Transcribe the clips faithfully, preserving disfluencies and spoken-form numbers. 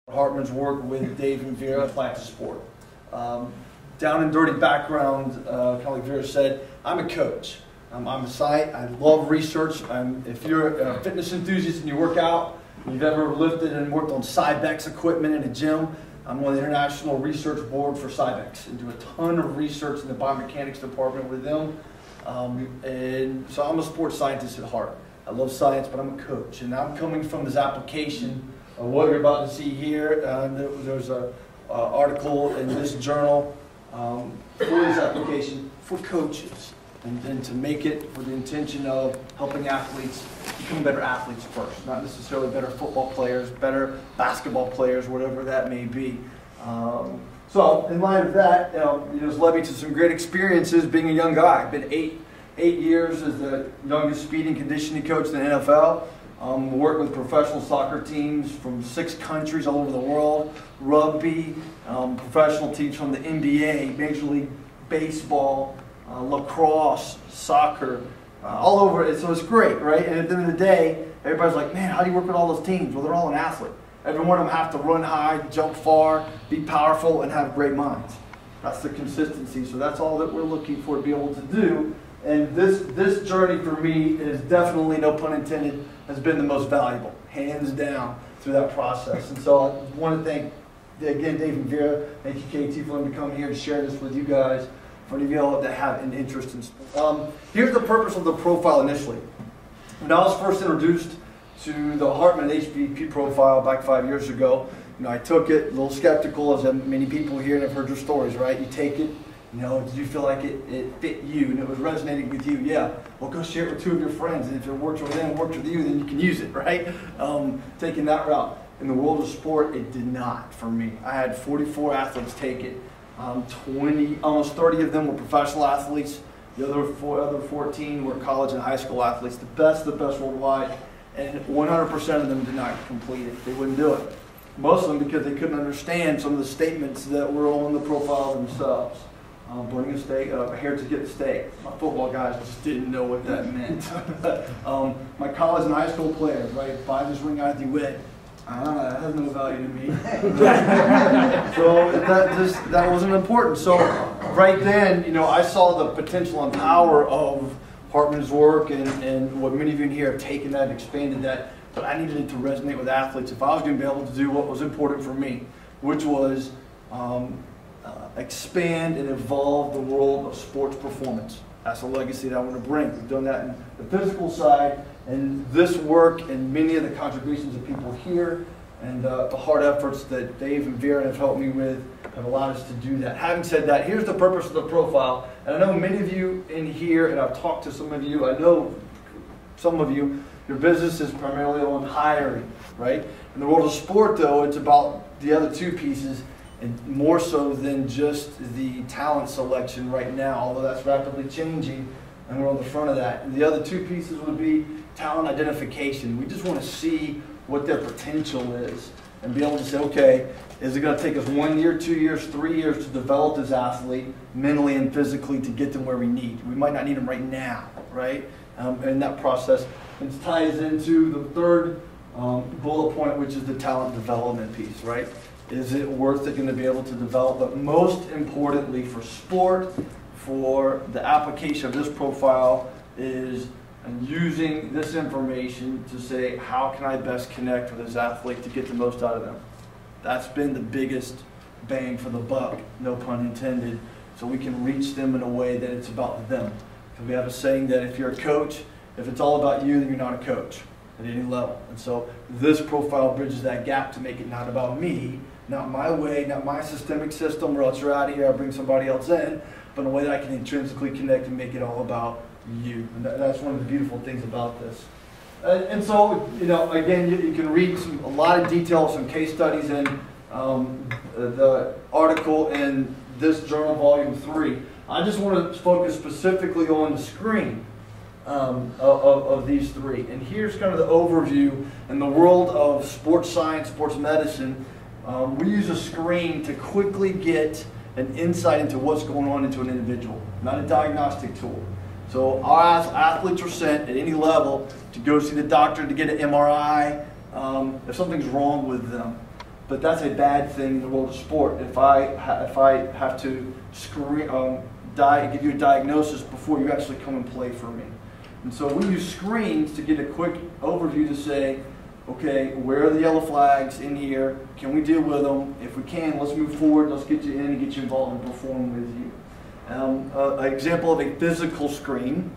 Hartman's work with Dave and Vera, Practice Sport. Um, down and dirty background, uh, kind of like Vera said, I'm a coach. Um, I'm a site. I love research. I'm, if you're a fitness enthusiast and you work out, you've ever lifted and worked on Cybex equipment in a gym, I'm on the International Research Board for Cybex and do a ton of research in the biomechanics department with them. Um, and so I'm a sports scientist at heart. I love science, but I'm a coach. And I'm coming from this application of what you're about to see here. Uh, there, there's an uh, article in this journal um, for this application for coaches. And, and to make it for the intention of helping athletes become better athletes first, not necessarily better football players, better basketball players, whatever that may be. Um, so in light of that, you know, it has led me to some great experiences being a young guy. I've been eight, eight years as the youngest speed and conditioning coach in the N F L. Um, worked with professional soccer teams from six countries all over the world, rugby, um, professional teams from the N B A, Major League Baseball, Uh, lacrosse, soccer, uh, all over it. So it's great, right? And at the end of the day, everybody's like, man, how do you work with all those teams? Well, they're all an athlete. Every one of them have to run high, jump far, be powerful, and have great minds. That's the consistency. So that's all that we're looking for to be able to do. And this, this journey for me is definitely, no pun intended, has been the most valuable, hands down, through that process. And so I want to thank, again, Dave and Vera, thank you, K T, for letting me come here to share this with you guys. For any of y'all that have an interest in sports. Um, here's the purpose of the profile initially. When I was first introduced to the Hartman H V P profile back five years ago, you know, I took it a little skeptical, as many people here and have heard your stories, right? You take it, you know, did you feel like it, it fit you and it was resonating with you? Yeah. Well, go share it with two of your friends, and if it works with them, works with you, then you can use it, right? Um, taking that route. In the world of sport, it did not for me. I had forty-four athletes take it. Um, twenty, almost thirty of them were professional athletes. The other four, other fourteen were college and high school athletes, the best, the best worldwide, and one hundred percent of them did not complete it. They wouldn't do it. Most of them because they couldn't understand some of the statements that were on the profile themselves. Um, bring a steak, uh, here to get the steak. My football guys just didn't know what that meant. um, my college and high school players, right? Buy this ring out of the wet. Ah, that has no value to me. So that just that wasn't important. So right then, you know, I saw the potential and power of Hartman's work, and, and what many of you in here have taken that, expanded that. But I needed it to resonate with athletes if I was going to be able to do what was important for me, which was um, uh, expand and evolve the world of sports performance. That's a legacy that I want to bring. We've done that in the physical side, and this work and many of the contributions of people here and uh, the hard efforts that Dave and Vera have helped me with have allowed us to do that. Having said that, here's the purpose of the profile. And I know many of you in here, and I've talked to some of you, I know some of you, your business is primarily on hiring, right? In the world of sport, though, it's about the other two pieces, and more so than just the talent selection right now, although that's rapidly changing, and we're on the front of that. And the other two pieces would be talent identification. We just want to see what their potential is and be able to say, okay, is it going to take us one year, two years, three years to develop this athlete mentally and physically to get them where we need? We might not need them right now, right? Um, and that process it ties into the third um, bullet point, which is the talent development piece, right? Is it worth it going to be able to develop? But most importantly for sport, for the application of this profile is using this information to say, how can I best connect with this athlete to get the most out of them? That's been the biggest bang for the buck, no pun intended, so we can reach them in a way that it's about them. Because we have a saying that if you're a coach, if it's all about you, then you're not a coach at any level. And so this profile bridges that gap to make it not about me, not my way, not my systemic system, or else you're out of here, I bring somebody else in, but in a way that I can intrinsically connect and make it all about you. And that, that's one of the beautiful things about this. And, and so, you know, again, you, you can read some, a lot of detail, some case studies in um, the article in this journal, volume three. I just want to focus specifically on the screen um, of, of these three. And here's kind of the overview. In the world of sports science, sports medicine, um, we use a screen to quickly get an insight into what's going on into an individual, not a diagnostic tool. So our athletes are sent at any level to go see the doctor to get an M R I um, if something's wrong with them. but that's a bad thing in the world of sport. If I, ha if I have to screen, um, di give you a diagnosis before you actually come and play for me. And so we use screens to get a quick overview to say, okay, where are the yellow flags in here? Can we deal with them? If we can, let's move forward. Let's get you in and get you involved and perform with you. Um, uh, an example of a physical screen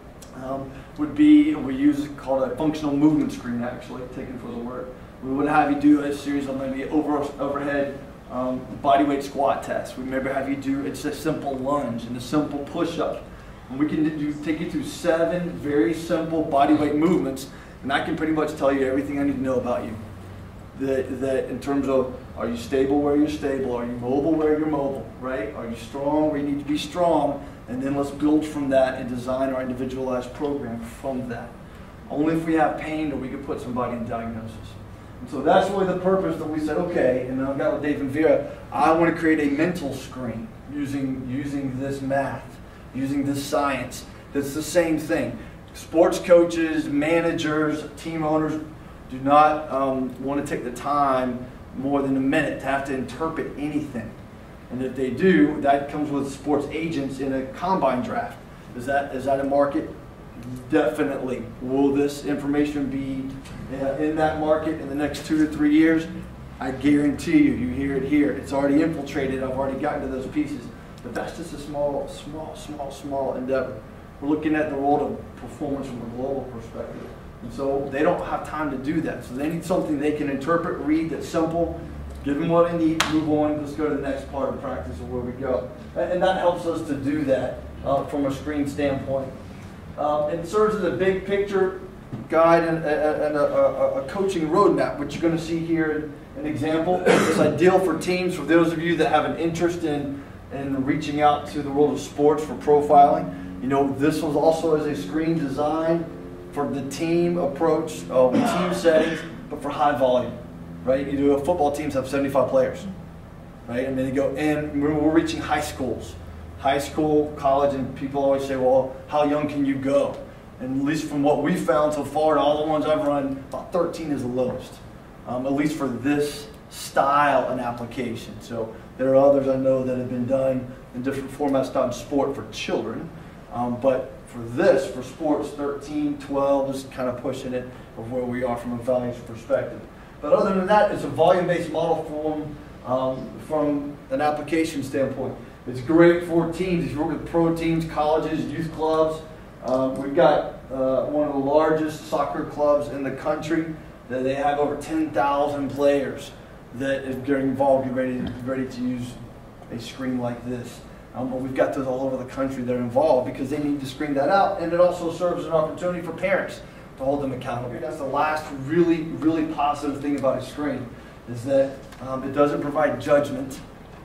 um, would be, we use called a functional movement screen, actually, taken for the word. We would have you do a series of maybe over, overhead um, body weight squat tests. We maybe have you do, it's a simple lunge and a simple push-up. And we can do, take you through seven very simple body weight movements, and I can pretty much tell you everything I need to know about you. That, that in terms of, are you stable where you're stable? Are you mobile where you're mobile, right? Are you strong where you need to be strong? And then let's build from that and design our individualized program from that. Only if we have pain do we can put somebody in diagnosis. And so that's really the purpose that we said, okay, and then I've got with Dave and Vera, I want to create a mental screen using, using this math, using this science. That's the same thing. Sports coaches, managers, team owners do not um, want to take the time more than a minute to have to interpret anything. And if they do, that comes with sports agents in a combine draft. Is that, is that a market? Definitely. Will this information be uh, in that market in the next two to three years? I guarantee you, you hear it here. It's already infiltrated. I've already gotten to those pieces. But that's just a small, small, small, small endeavor. We're looking at the world of performance from a global perspective. And so they don't have time to do that. So they need something they can interpret, read, that's simple, give them what they need, move on, let's go to the next part of practice of where we go. And that helps us to do that uh, from a screen standpoint. Um, it serves as a big picture guide and, and a, a, a coaching roadmap, which you're going to see here an example. It's ideal for teams, for those of you that have an interest in, in reaching out to the world of sports for profiling. You know, this was also as a screen designed for the team approach, uh, team settings, but for high volume, right? You do, football teams have seventy-five players, right? And then you go, and we're, we're reaching high schools, high school, college, and people always say, well, how young can you go? And at least from what we've found so far, and all the ones I've run, about thirteen is the lowest, um, at least for this style and application. So there are others I know that have been done in different formats, not in sport for children, um, but for this, for sports, thirteen, twelve is kind of pushing it of where we are from a values perspective. But other than that, it's a volume-based model from, um, from an application standpoint. It's great for teams. If you work with pro teams, colleges, youth clubs, um, we've got uh, one of the largest soccer clubs in the country. That they have over ten thousand players that are getting involved, get ready, ready to use a screen like this. Um, but we've got those all over the country that are involved because they need to screen that out, and it also serves as an opportunity for parents to hold them accountable. That's the last really, really positive thing about a screen, is that um, it doesn't provide judgment,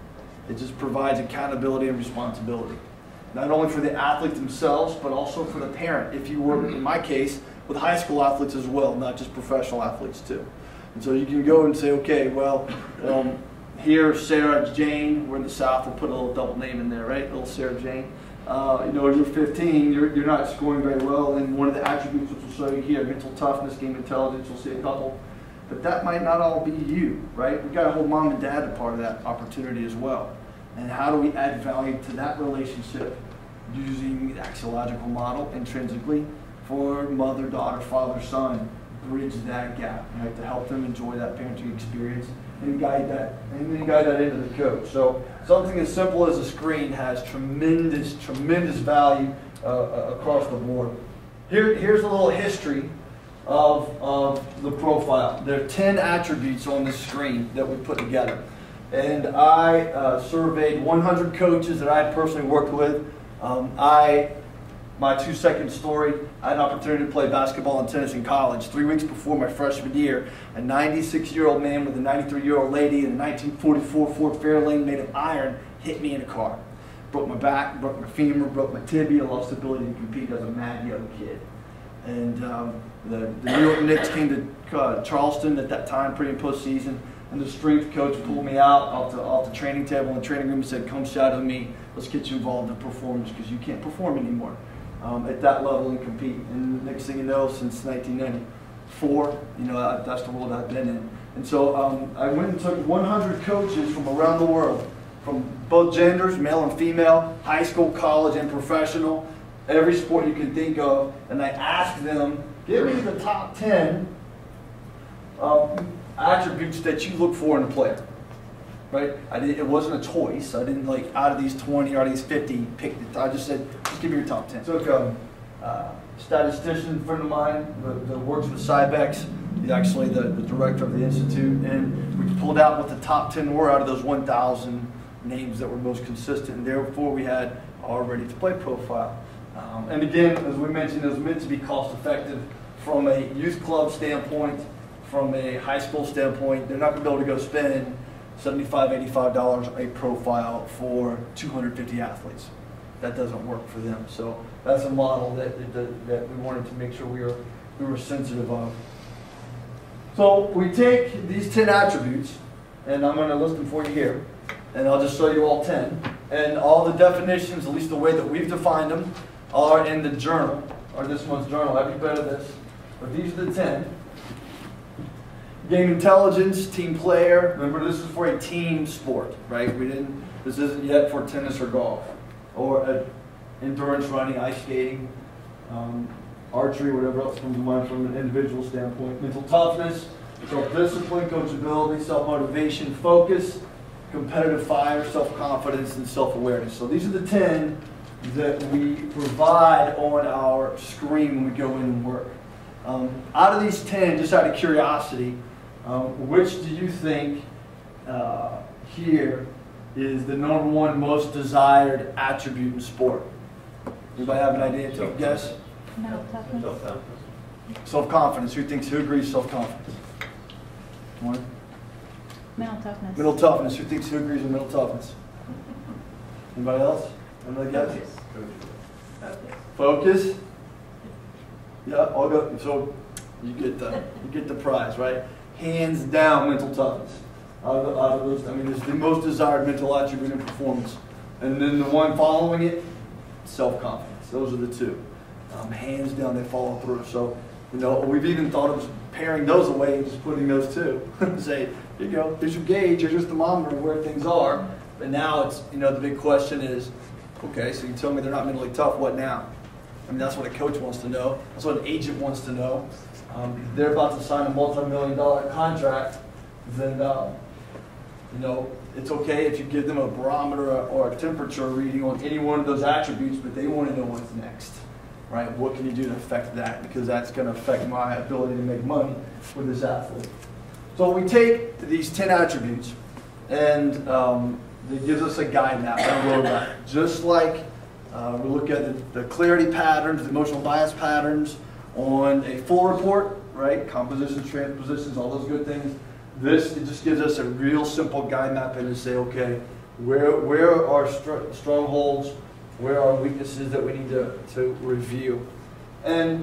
it just provides accountability and responsibility. Not only for the athletes themselves, but also for the parent, if you work, in my case, with high school athletes as well, not just professional athletes too. And so you can go and say, okay, well, um, here, Sarah Jane, we're in the South, we'll put a little double name in there, right? Little Sarah Jane. Uh, you know, you're fifteen, you're, you're not scoring very well, and one of the attributes which will show you here, mental toughness, game intelligence, you'll see a couple. But that might not all be you, right? We've got to hold mom and dad a part of that opportunity as well. And how do we add value to that relationship using the axiological model intrinsically for mother, daughter, father, son, bridge that gap, right? To help them enjoy that parenting experience and guide that, and then guide that into the coach. So something as simple as a screen has tremendous, tremendous value uh, across the board. Here, here's a little history of, of the profile. There are ten attributes on this screen that we put together. And I uh, surveyed one hundred coaches that I personally worked with. Um, I My two-second story, I had an opportunity to play basketball and tennis in college. Three weeks before my freshman year, a ninety-six-year-old man with a ninety-three-year-old lady in a nineteen forty-four Ford Fairlane made of iron hit me in a car. Broke my back, broke my femur, broke my tibia, lost the ability to compete as a mad young kid. And um, the, the New York Knicks came to uh, Charleston at that time, pre and postseason, and the strength coach pulled me out off the, off the training table in the training room and said, come shadow me, let's get you involved in performance because you can't perform anymore. Um, at that level and compete. And the next thing you know, since nineteen ninety-four, you know, I, that's the world I've been in. And so um, I went and took one hundred coaches from around the world, from both genders, male and female, high school, college, and professional, every sport you can think of, and I asked them, give me the top ten um, attributes that you look for in a player. Right? I did, it wasn't a choice. I didn't like out of these twenty or out of these fifty pick it. I just said, just give me your top ten. Took a uh, statistician friend of mine that, that works with Cybex. He's actually the, the director of the institute, and we pulled out what the top ten were out of those one thousand names that were most consistent. And therefore, we had our ready to play profile. Um, and again, as we mentioned, it was meant to be cost effective from a youth club standpoint, from a high school standpoint. They're not going to be able to go spend seventy-five dollars, eighty-five dollars a profile for two hundred fifty athletes. That doesn't work for them. So that's a model that, that, that we wanted to make sure we were, we were sensitive of. So we take these ten attributes, and I'm going to list them for you here, and I'll just show you all ten. And all the definitions, at least the way that we've defined them, are in the journal, or this month's journal, every bit of this. But these are the ten. Game intelligence, team player. Remember, this is for a team sport, right? We didn't. This isn't yet for tennis or golf, or uh, endurance running, ice skating, um, archery, whatever else comes to mind from an individual standpoint. Mental toughness, self-discipline, coachability, self-motivation, focus, competitive fire, self-confidence, and self-awareness. So these are the ten that we provide on our screen when we go in and work. Um, out of these ten, just out of curiosity, um, which do you think uh, here is the number one most desired attribute in sport? Anybody have an idea? Take a guess? Mental toughness. Self-confidence. Who thinks, who agrees self-confidence? One. Mental toughness. Mental toughness. Who thinks, who agrees with mental toughness? Anybody else? Anybody guess? Focus. Focus. Yeah, I'll go. So you get the you get the prize, right? Hands down, mental toughness. Out of, the, out of those, I mean, it's the most desired mental attribute in performance. And then the one following it, self-confidence. Those are the two. Um, hands down, they follow through. So, you know, we've even thought of paring those away and just putting those two. Say, here you go. Here's your gauge. Here's your thermometer of where things are. But now it's, you know, the big question is, okay, so you tell me they're not mentally tough. What now? I mean, that's what a coach wants to know. That's what an agent wants to know. Um, they're about to sign a multi-million dollar contract. Then, uh, you know, it's okay if you give them a barometer or a temperature reading on any one of those attributes, but they want to know what's next, right? What can you do to affect that? Because that's going to affect my ability to make money with this athlete. So we take these ten attributes, and um, it gives us a guide map, a roadmap, just like Uh, we look at the, the clarity patterns, the emotional bias patterns on a full report, right? Compositions, transpositions, all those good things. This, it just gives us a real simple guide map and to say, okay, where, where are str strongholds, where are weaknesses that we need to, to review. And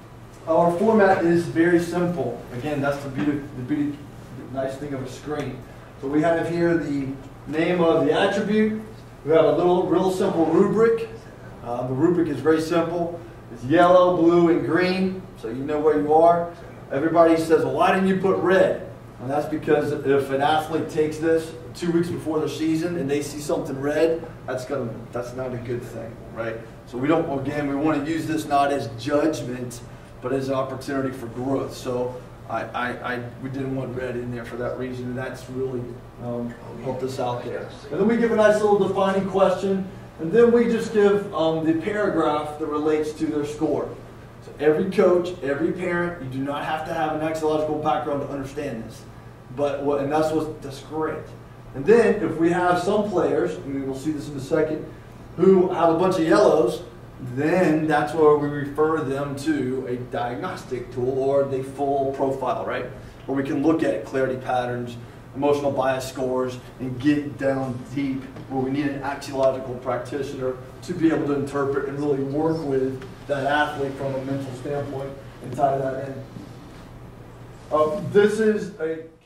our format is very simple. Again, that's the beauty, the beauty, the nice thing of a screen. So we have here the name of the attribute. We have a little, real simple rubric. Uh, the rubric is very simple. It's yellow, blue, and green, so you know where you are. Everybody says, well, why didn't you put red? And that's because if an athlete takes this two weeks before their season and they see something red, that's gonna, that's not a good thing, right? So we don't, again, we want to use this not as judgment, but as an opportunity for growth. So I, I, I we didn't want red in there for that reason, and that's really um, helped us out there. And then we give a nice little defining question, and then we just give um, the paragraph that relates to their score. So every coach, every parent, you do not have to have an axiological background to understand this. But what, and that's what that's great. And then if we have some players, and we'll see this in a second, who have a bunch of yellows, then that's where we refer them to a diagnostic tool or the full profile, right? Where we can look at clarity patterns, emotional bias scores, and get down deep where we need an axiological practitioner to be able to interpret and really work with that athlete from a mental standpoint and tie that in. Uh, this is a